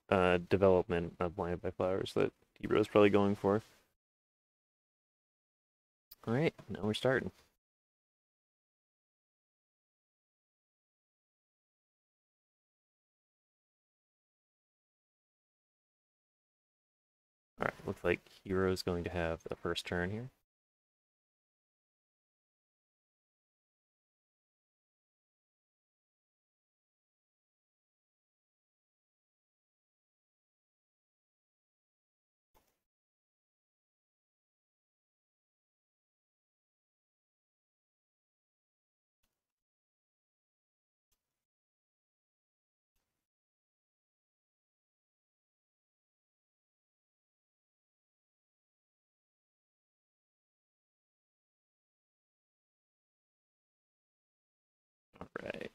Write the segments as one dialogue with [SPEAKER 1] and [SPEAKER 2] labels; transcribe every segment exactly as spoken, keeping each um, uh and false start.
[SPEAKER 1] uh, development of Blinded by Flowers that Hero's probably going for. All right, now we're starting. All right, looks like Hero's going to have the first turn here. All right.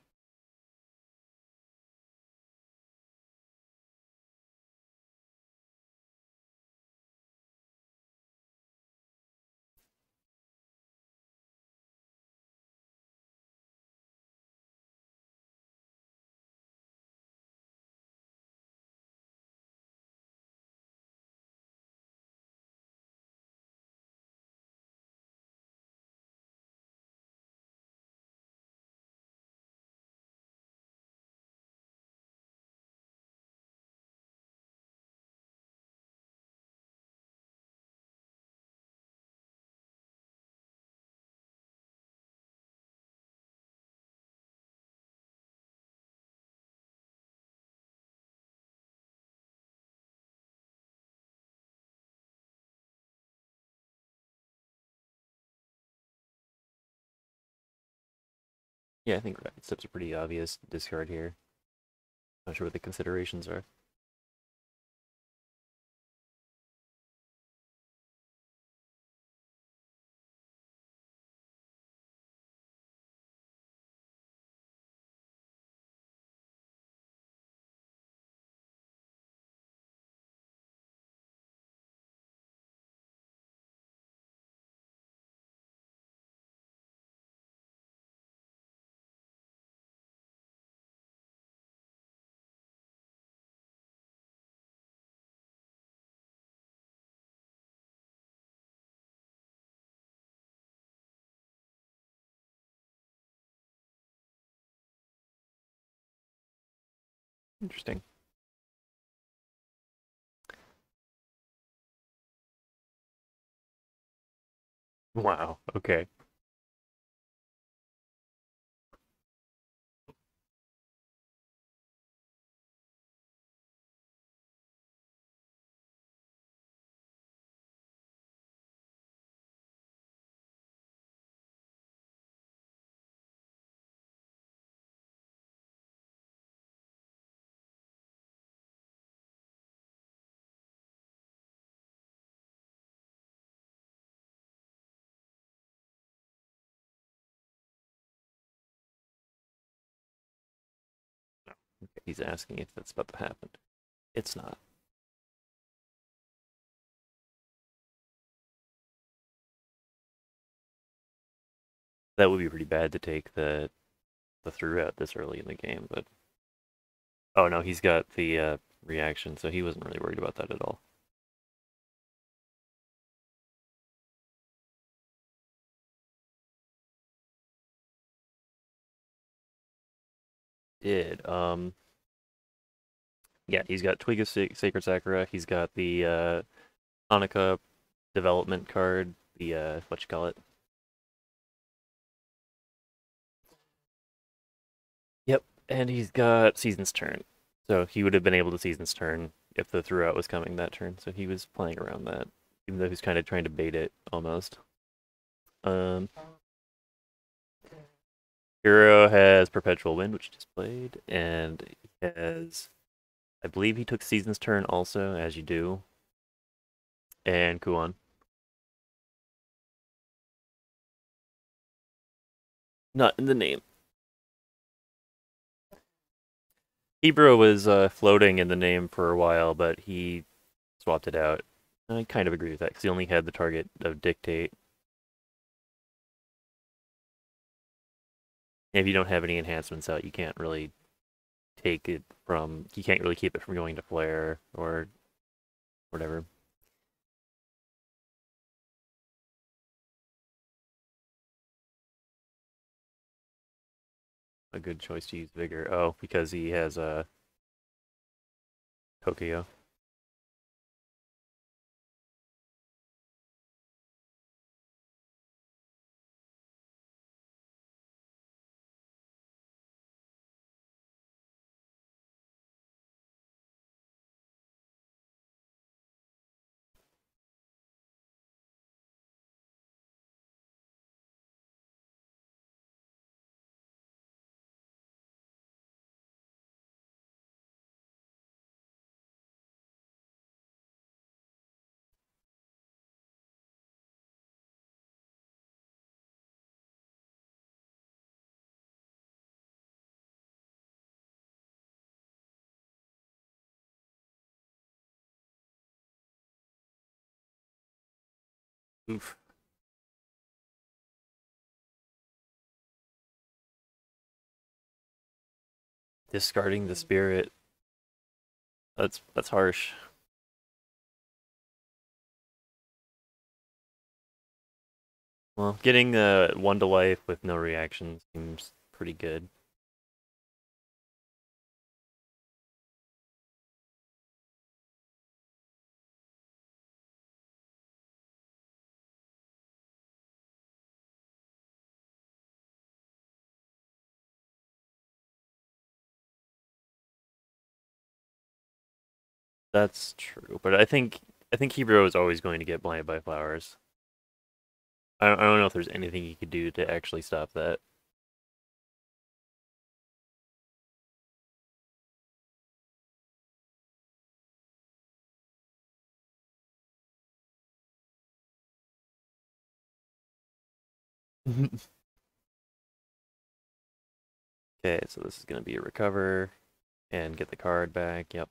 [SPEAKER 1] Yeah, I think Rapid Step's a pretty obvious discard here. Not sure what the considerations are. Interesting. Wow. Okay. Okay, he's asking if that's about to happen. It's not. That would be pretty bad to take the the through out this early in the game, but oh no, he's got the uh, reaction, so he wasn't really worried about that at all. Did um yeah, he's got Twig of Sa- Sacred Sakura. He's got the uh, Hanukkah development card. The uh, what you call it? Yep, and he's got Season's Turn. So he would have been able to Season's Turn if the throughout was coming that turn. So he was playing around that, even though he's kind of trying to bait it almost. Um, Hero has Perpetual Wind, which just played, and he has, I believe he took Season's Turn also, as you do, and Kuon. Not in the name. Hebrew was uh, floating in the name for a while, but he swapped it out. I kind of agree with that because he only had the target of Dictate. If you don't have any enhancements out, you can't really take it from he can't really keep it from going to flare or whatever. A good choice to use vigor. Oh, because he has a uh, Tokyo. Oof. Discarding the spirit. That's that's harsh. Well, getting uh, one to life with no reaction seems pretty good. That's true, but I think I think Hebrew is always going to get blinded by flowers. I don't, I don't know if there's anything he could do to actually stop that. Okay, so this is going to be a recover and get the card back. Yep.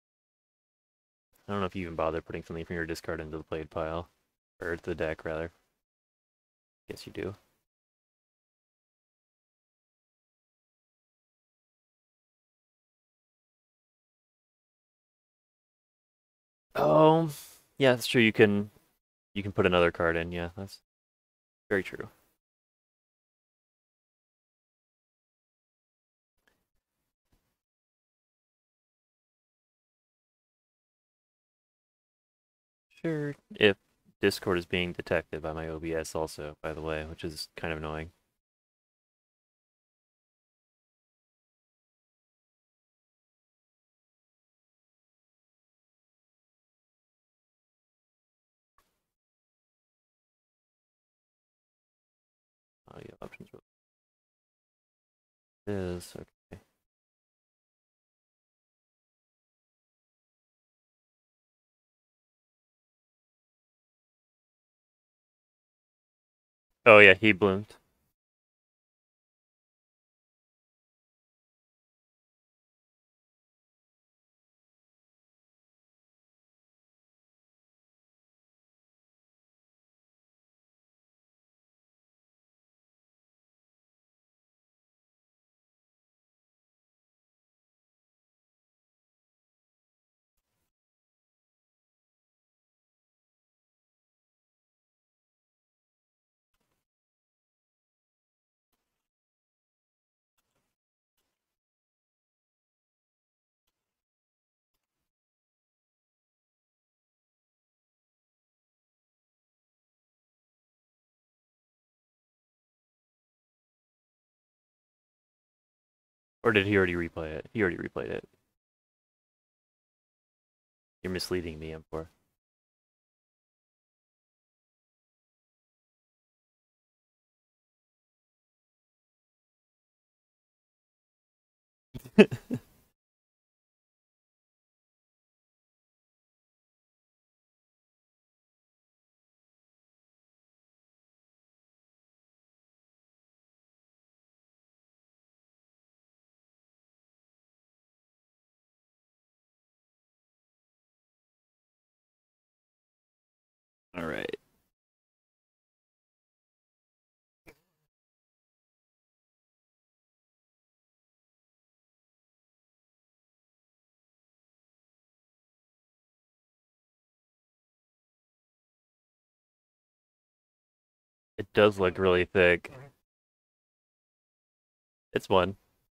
[SPEAKER 1] I don't know if you even bother putting something from your discard into the played pile. Or the deck, rather. Guess you do. Oh, yeah, that's true. You can you can put another card in. Yeah, that's very true. Sure. If Discord is being detected by my O B S also, by the way, which is kind of annoying. Audio options is okay. Oh yeah, he bloomed. Or did he already replay it? He already replayed it. You're misleading me, M four. All right. does look really thick. It's one.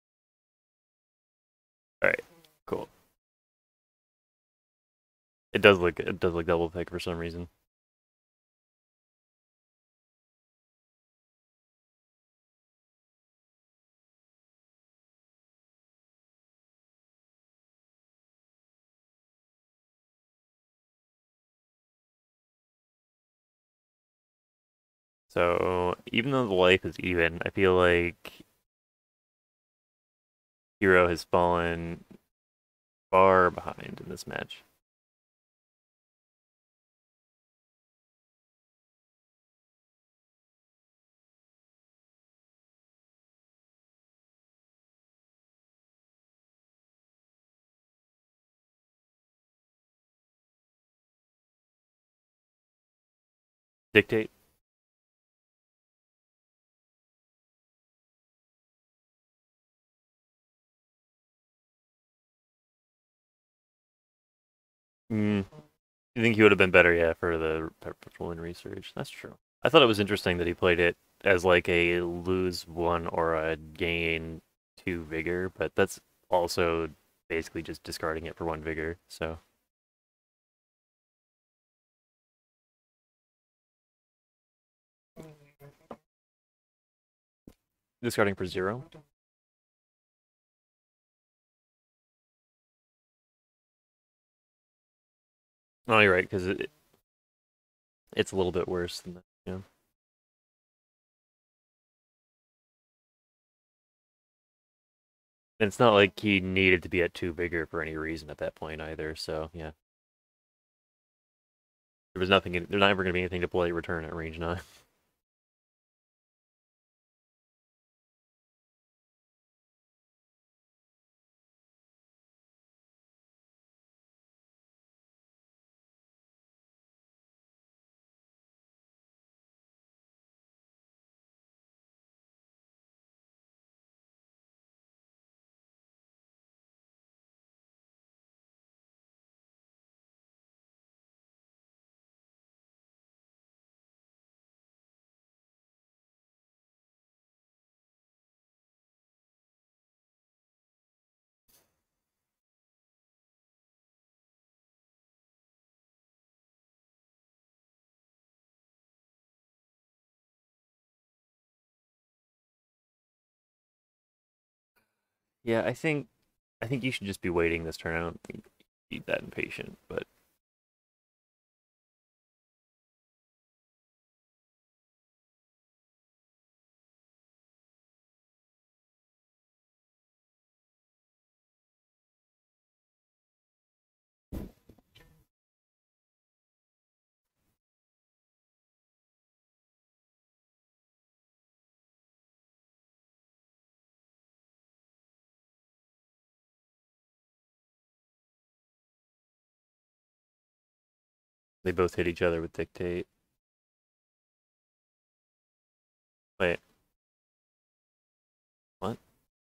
[SPEAKER 1] Alright, cool. It does look it does look double thick for some reason. So even though the life is even, I feel like Hero has fallen far behind in this match. Dictate. Mm. You think he would have been better, yeah, for the perpetual in research? That's true. I thought it was interesting that he played it as like a lose one or a gain two vigor, but that's also basically just discarding it for one vigor, so. Discarding for zero? Oh, you're right, because it, it's a little bit worse than that, yeah. And it's not like he needed to be at two vigor for any reason at that point either, so yeah. There was nothing, there's not ever going to be anything to play return at range nine. Yeah, I think I think you should just be waiting this turn. I don't think you need that impatient, but they both hit each other with dictate. Wait, what?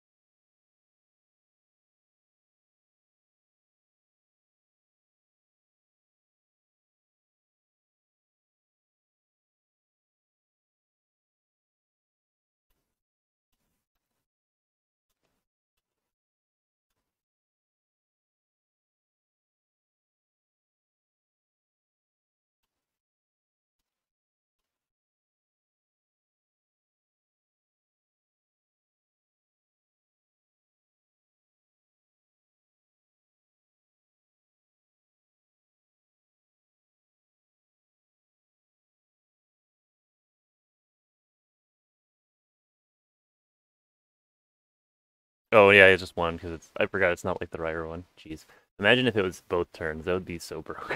[SPEAKER 1] Oh yeah, it's just one because it's I forgot it's not like the Ryder one. Jeez. Imagine if it was both turns. That would be so broken.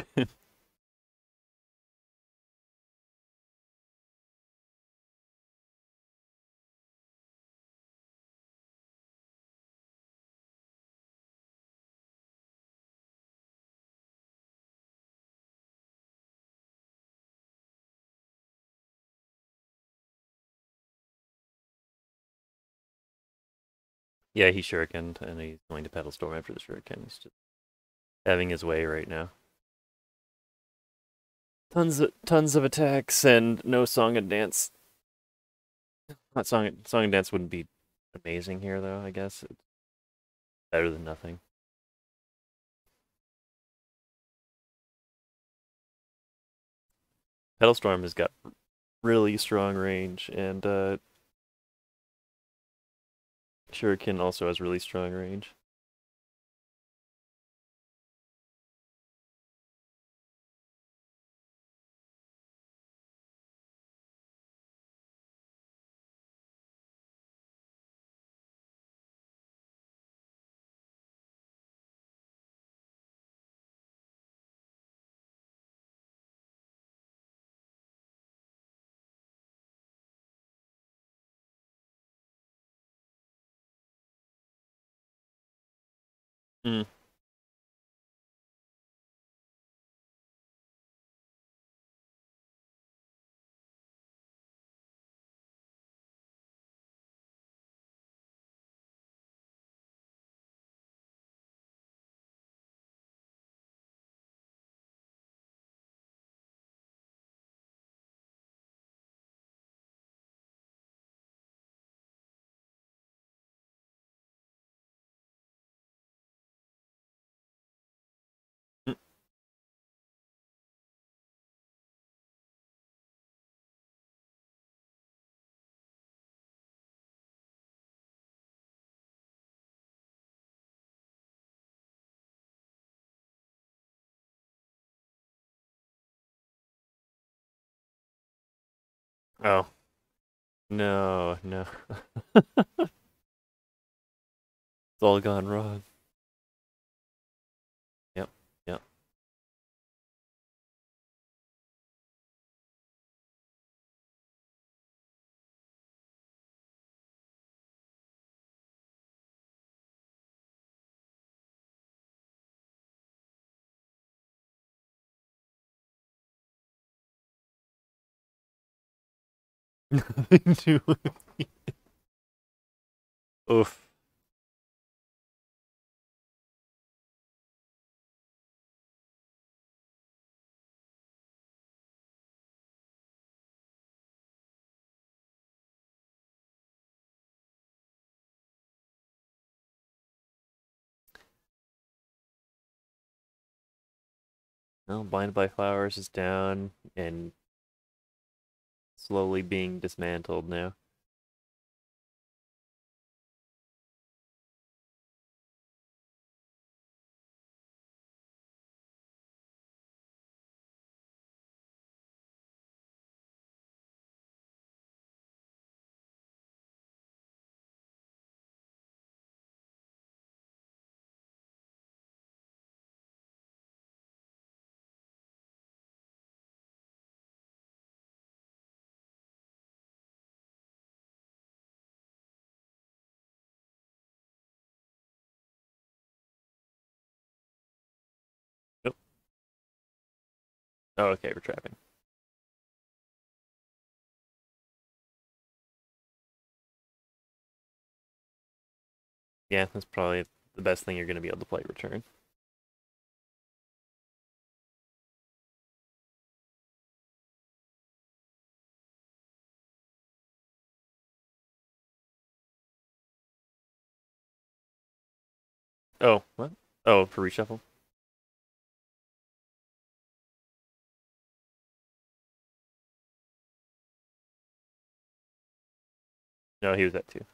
[SPEAKER 1] Yeah, he shurikened, and he's going to Petal Storm after the shuriken. He's just having his way right now. Tons of tons of attacks and no song and dance. That song, song and dance wouldn't be amazing here, though. I guess it's better than nothing. Pedal Storm has got really strong range, and uh, Shuriken also has really strong range. Mm. Mm. Oh, no, no. It's all gone wrong. Yep, yep. Oof. Well, Blinded by Flowers is down and slowly being dismantled now. Oh, oh okay, we're trapping. Yeah, that's probably the best thing you're going to be able to play return. Oh, what? Oh, for reshuffle? No, he was at two.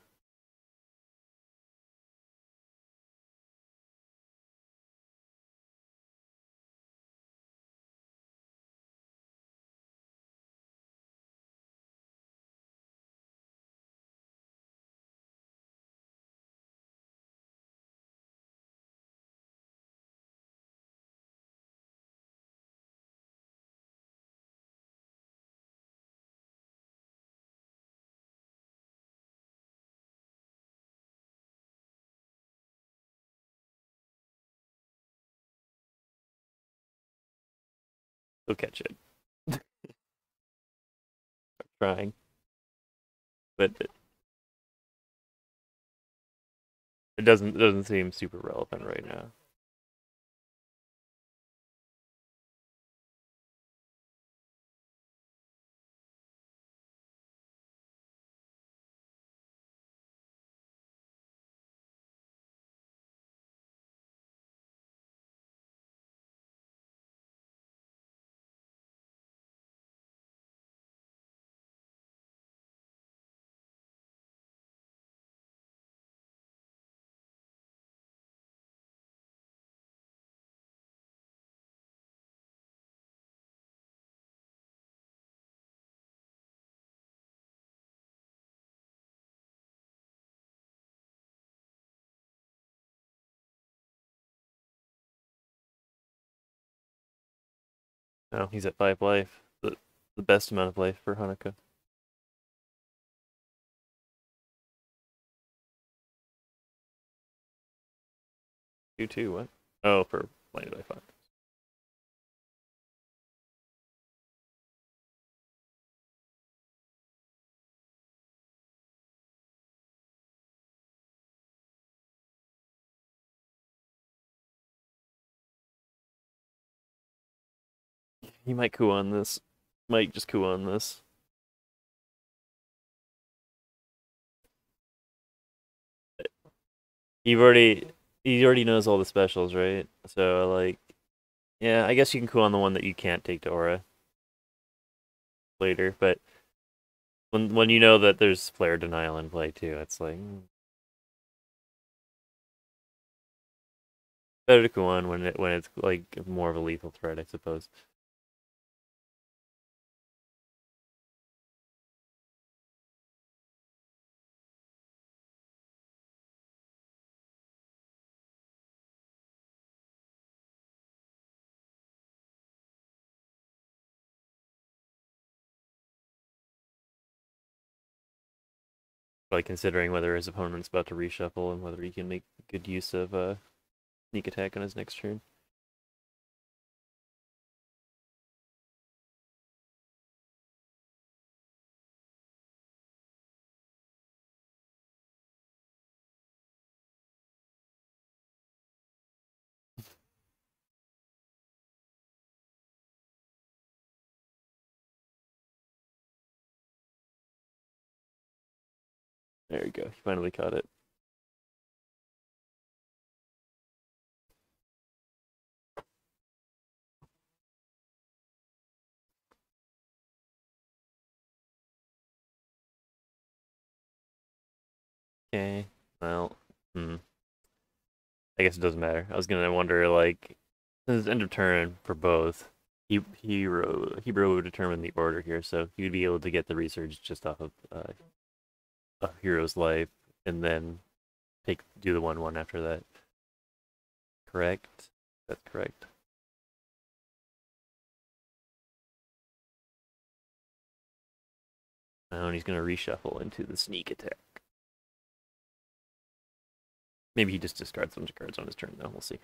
[SPEAKER 1] He'll catch it. Trying, but it, it doesn't it doesn't seem super relevant right now. Oh, he's at five life. The the best amount of life for Hanukkah. Two two, what? Oh, for blinded by five. He might coup on this. Might just coup on this. You've already he already knows all the specials, right? So like, yeah, I guess you can coup on the one that you can't take to aura later, but when when you know that there's flare denial in play too, it's like mm, better to coup on when it when it's like more of a lethal threat, I suppose. Like considering whether his opponent's about to reshuffle and whether he can make good use of uh sneak attack on his next turn. There you go. He finally caught it. Okay. Well, hmm. I guess it doesn't matter. I was gonna wonder like since end of turn for both. He hero hero would determine the order here, so he would be able to get the research just off of uh, a hero's life, and then take do the one one after that. Correct. That's correct. Now he's gonna reshuffle into the sneak attack. Maybe he just discards some cards on his turn, though. We'll see.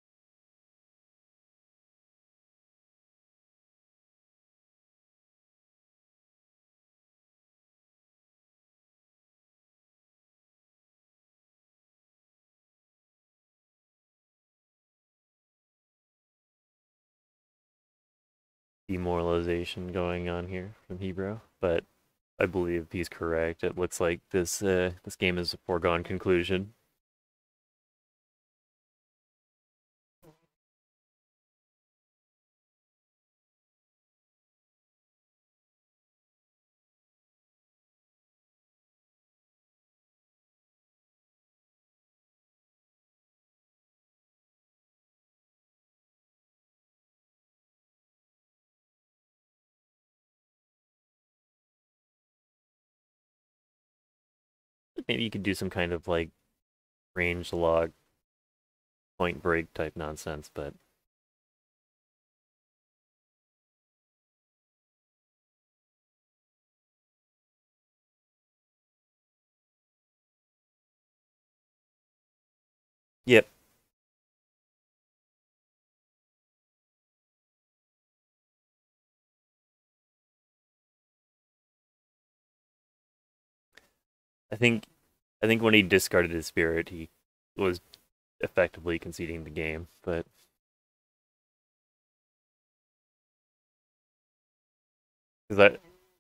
[SPEAKER 1] Demoralization going on here from Hebrew, but I believe he's correct. It looks like this uh, this game is a foregone conclusion. Maybe you could do some kind of like range log, point break type nonsense, but yep. I think I think when he discarded his spirit, he was effectively conceding the game, but because that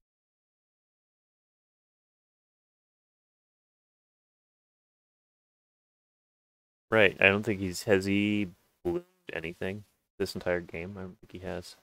[SPEAKER 1] right, I don't think he's has he bloomed anything this entire game. I don't think he has.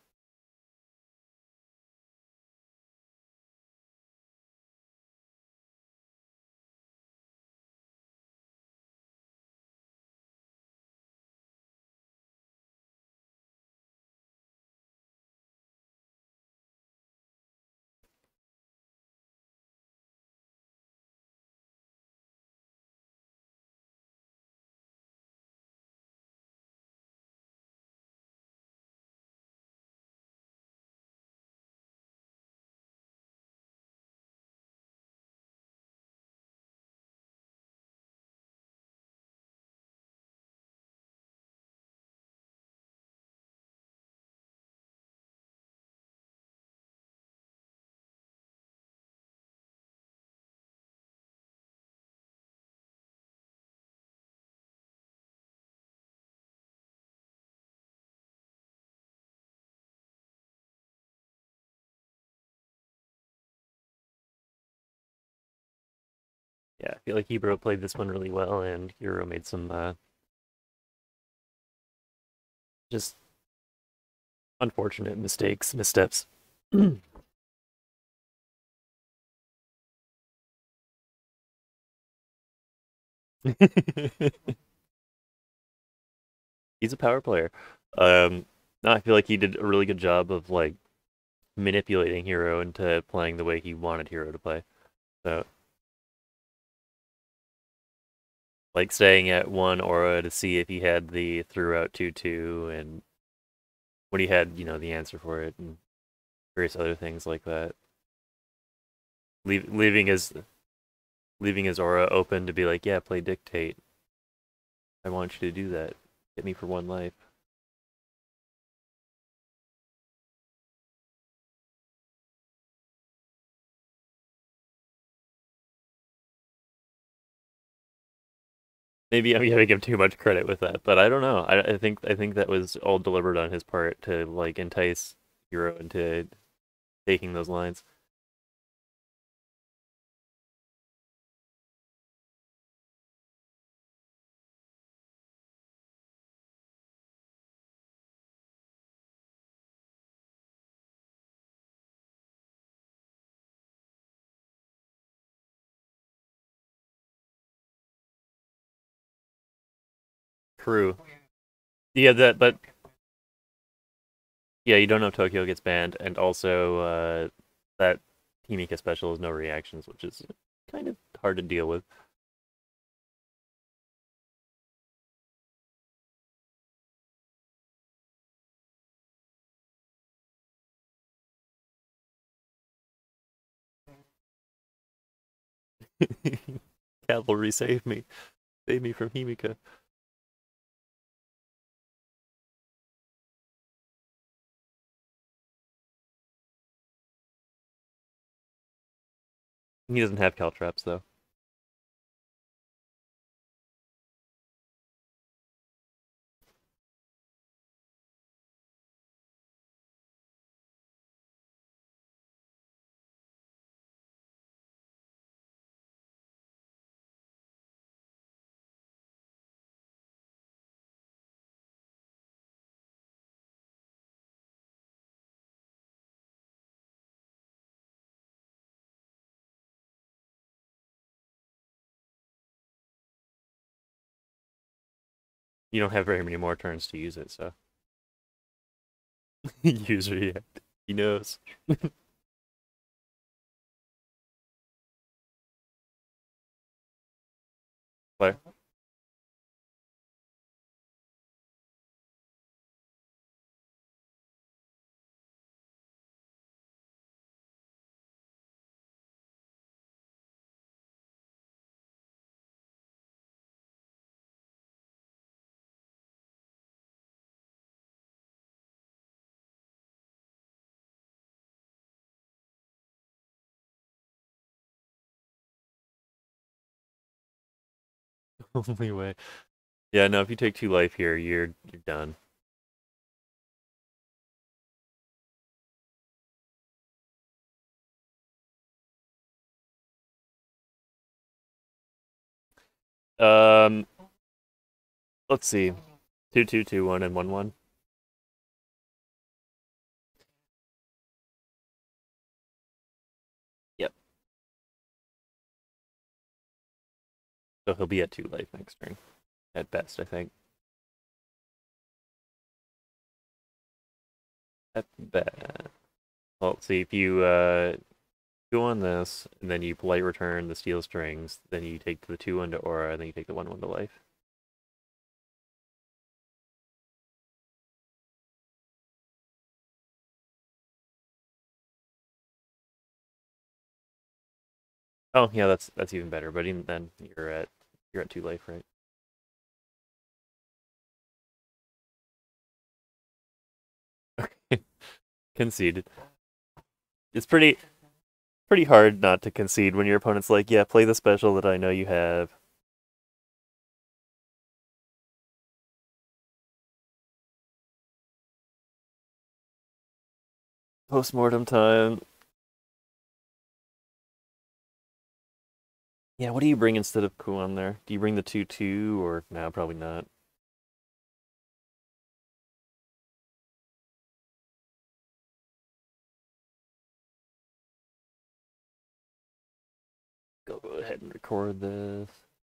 [SPEAKER 1] Yeah, I feel like Hebrew played this one really well, and Hero made some uh, just unfortunate mistakes, missteps. He's a power player. Um, no, I feel like he did a really good job of like manipulating Hero into playing the way he wanted Hero to play. So, like staying at one aura to see if he had the throughout two two, and when he had, you know, the answer for it, and various other things like that. Leave, leaving his leaving his aura open to be like, yeah, play dictate. I want you to do that. Hit me for one life. Maybe I'm giving him too much credit with that, but I don't know. I, I think I think that was all deliberate on his part to like entice Hero into taking those lines. True. Yeah, that, but yeah, you don't know if Tokyo gets banned, and also uh, that Himika special is no reactions, which is kind of hard to deal with. Cavalry, save me, save me from Himika. He doesn't have Caltrops though. You don't have very many more turns to use it, so use react. He knows. Play. Only way. Yeah, no, if you take two life here, you're you're done. Um, let's see. Two two two one and one one. Yep. So he'll be at two life next turn. At best, I think. At best. Well, let's see, if you uh go on this, and then you polite return the steel strings, then you take the two one to aura, and then you take the one one to life. Oh yeah, that's that's even better. But even then, you're at you're at two life, right? Conceded. It's pretty pretty hard not to concede when your opponent's like, yeah, play the special that I know you have. Postmortem time. Yeah, what do you bring instead of Kuon there? Do you bring the two two or no? Probably not. Go go ahead and record this.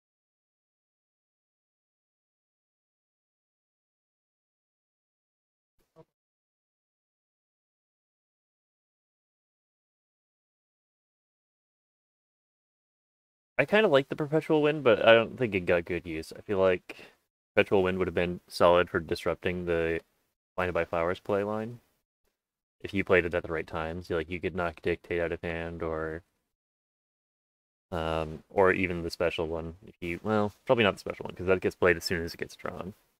[SPEAKER 1] I kind of like the Perpetual Wind, but I don't think it got good use. I feel like Perpetual Wind would have been solid for disrupting the Blinded by Flowers play line. If you played it at the right times, you like you could knock Dictate out of hand, or um, or even the special one. If you well, probably not the special one because that gets played as soon as it gets drawn.